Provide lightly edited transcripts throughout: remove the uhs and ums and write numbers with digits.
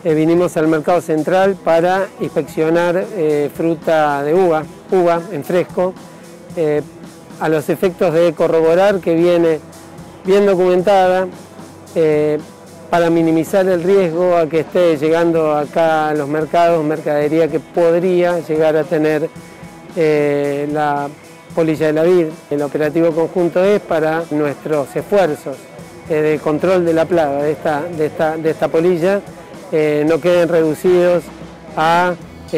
vinimos al mercado central para inspeccionar fruta de uva en fresco, a los efectos de corroborar que viene bien documentada, para minimizar el riesgo a que esté llegando acá a los mercados mercadería que podría llegar a tener la polilla de la vid. El operativo conjunto es para nuestros esfuerzos de control de la plaga de esta polilla no queden reducidos a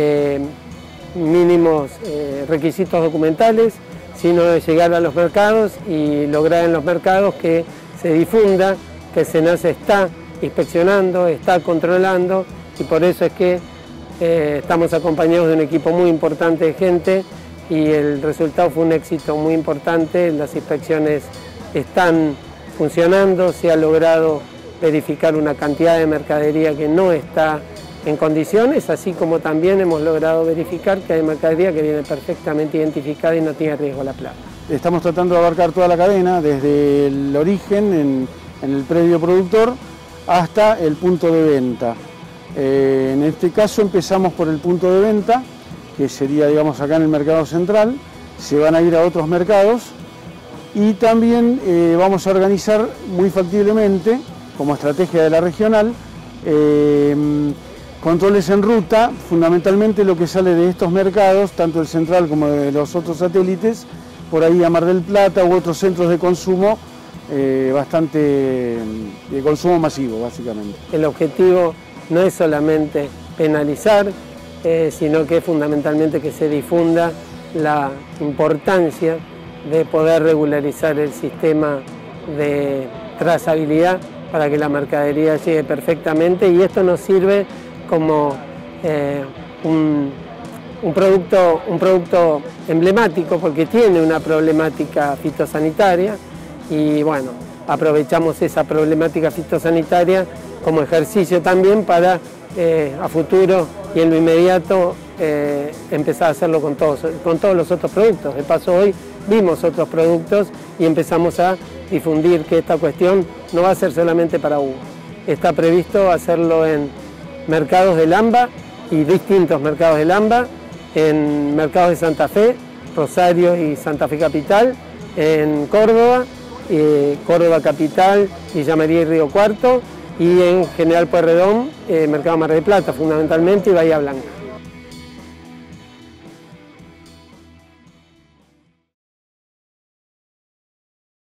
mínimos requisitos documentales, sino de llegar a los mercados y lograr en los mercados que se difunda que SENASA está inspeccionando, está controlando, y por eso es que estamos acompañados de un equipo muy importante de gente y el resultado fue un éxito muy importante. Las inspecciones están funcionando, se ha logrado verificar una cantidad de mercadería que no está en condiciones, así como también hemos logrado verificar que hay mercadería que viene perfectamente identificada y no tiene riesgo a la plaga. Estamos tratando de abarcar toda la cadena, desde el origen en el predio productor hasta el punto de venta. En este caso empezamos por el punto de venta, que sería, digamos, acá en el mercado central. Se van a ir a otros mercados y también vamos a organizar muy factiblemente, como estrategia de la regional, controles en ruta, fundamentalmente lo que sale de estos mercados, tanto el central como de los otros satélites, por ahí a Mar del Plata u otros centros de consumo, de consumo masivo, básicamente. El objetivo no es solamente penalizar, sino que es fundamentalmente que se difunda la importancia de poder regularizar el sistema de trazabilidad para que la mercadería llegue perfectamente, y esto nos sirve como un producto emblemático porque tiene una problemática fitosanitaria y bueno, aprovechamos esa problemática fitosanitaria como ejercicio también para a futuro y en lo inmediato empezar a hacerlo con todos los otros productos. De paso, hoy vimos otros productos y empezamos a difundir que esta cuestión no va a ser solamente para uva. Está previsto hacerlo en mercados del AMBA y distintos mercados del AMBA, en mercados de Santa Fe, Rosario y Santa Fe Capital, en Córdoba, Córdoba Capital, Villa María y Río Cuarto, y en General Pueyrredón, Mercado Mar del Plata fundamentalmente, y Bahía Blanca.